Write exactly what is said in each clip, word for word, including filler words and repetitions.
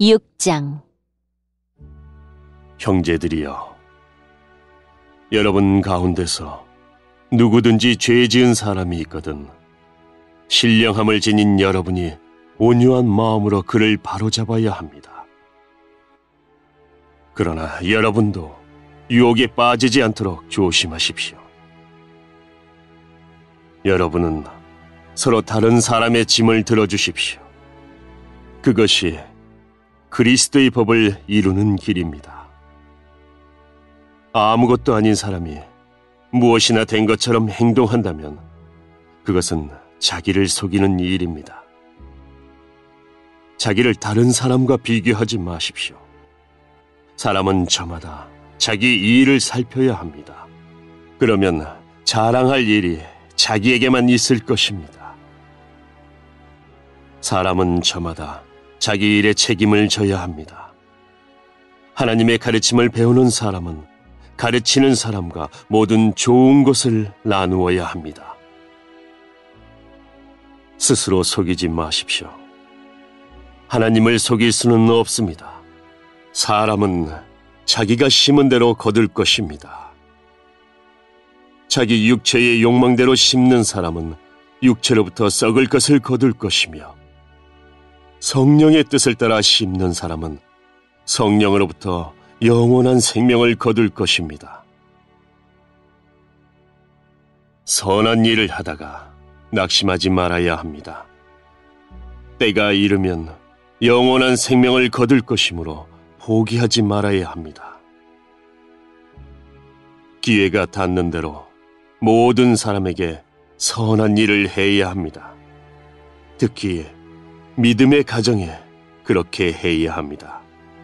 육 장. 형제들이여, 여러분 가운데서 누구든지 죄 지은 사람이 있거든 신령함을 지닌 여러분이 온유한 마음으로 그를 바로잡아야 합니다. 그러나 여러분도 유혹에 빠지지 않도록 조심하십시오. 여러분은 서로 다른 사람의 짐을 들어주십시오. 그것이 그리스도의 법을 이루는 길입니다. 아무것도 아닌 사람이 무엇이나 된 것처럼 행동한다면 그것은 자기를 속이는 일입니다. 자기를 다른 사람과 비교하지 마십시오. 사람은 저마다 자기 일을 살펴야 합니다. 그러면 자랑할 일이 자기에게만 있을 것입니다. 사람은 저마다 자기 일에 책임을 져야 합니다. 하나님의 가르침을 배우는 사람은 가르치는 사람과 모든 좋은 것을 나누어야 합니다. 스스로 속이지 마십시오. 하나님을 속일 수는 없습니다. 사람은 자기가 심은 대로 거둘 것입니다. 자기 육체의 욕망대로 심는 사람은 육체로부터 썩을 것을 거둘 것이며, 성령의 뜻을 따라 심는 사람은 성령으로부터 영원한 생명을 거둘 것입니다. 선한 일을 하다가 낙심하지 말아야 합니다. 때가 이르면 영원한 생명을 거둘 것이므로 포기하지 말아야 합니다. 기회가 닿는 대로 모든 사람에게 선한 일을 해야 합니다. 특히 믿음의 가정에 그렇게 해야 합니다.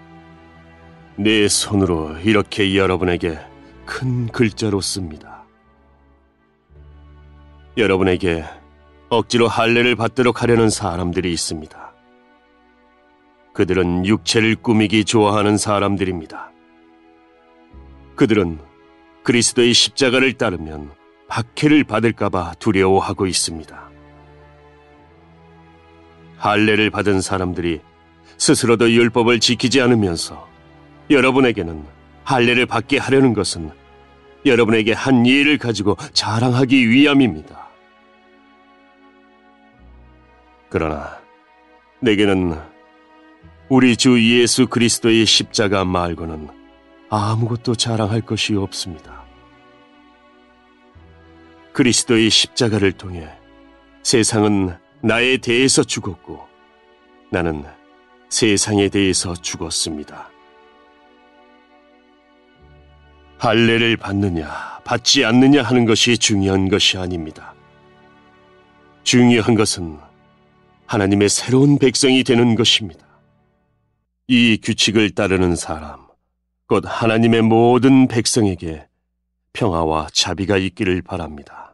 내 손으로 이렇게 여러분에게 큰 글자로 씁니다. 여러분에게 억지로 할례를 받도록 하려는 사람들이 있습니다. 그들은 육체를 꾸미기 좋아하는 사람들입니다. 그들은 그리스도의 십자가를 따르면 박해를 받을까봐 두려워하고 있습니다. 할례를 받은 사람들이 스스로도 율법을 지키지 않으면서 여러분에게는 할례를 받게 하려는 것은 여러분에게 한 일을 가지고 자랑하기 위함입니다. 그러나 내게는 우리 주 예수 그리스도의 십자가 말고는 아무것도 자랑할 것이 없습니다. 그리스도의 십자가를 통해 세상은 나에 대해서 죽었고 나는 세상에 대해서 죽었습니다. 할례를 받느냐 받지 않느냐 하는 것이 중요한 것이 아닙니다. 중요한 것은 하나님의 새로운 백성이 되는 것입니다. 이 규칙을 따르는 사람, 곧 하나님의 모든 백성에게 평화와 자비가 있기를 바랍니다.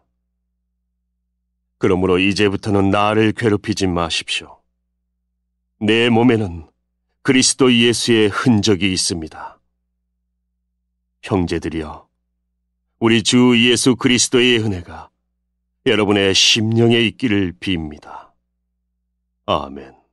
그러므로 이제부터는 나를 괴롭히지 마십시오. 내 몸에는 그리스도 예수의 흔적이 있습니다. 형제들이여, 우리 주 예수 그리스도의 은혜가 여러분의 심령에 있기를 빕니다. 아멘.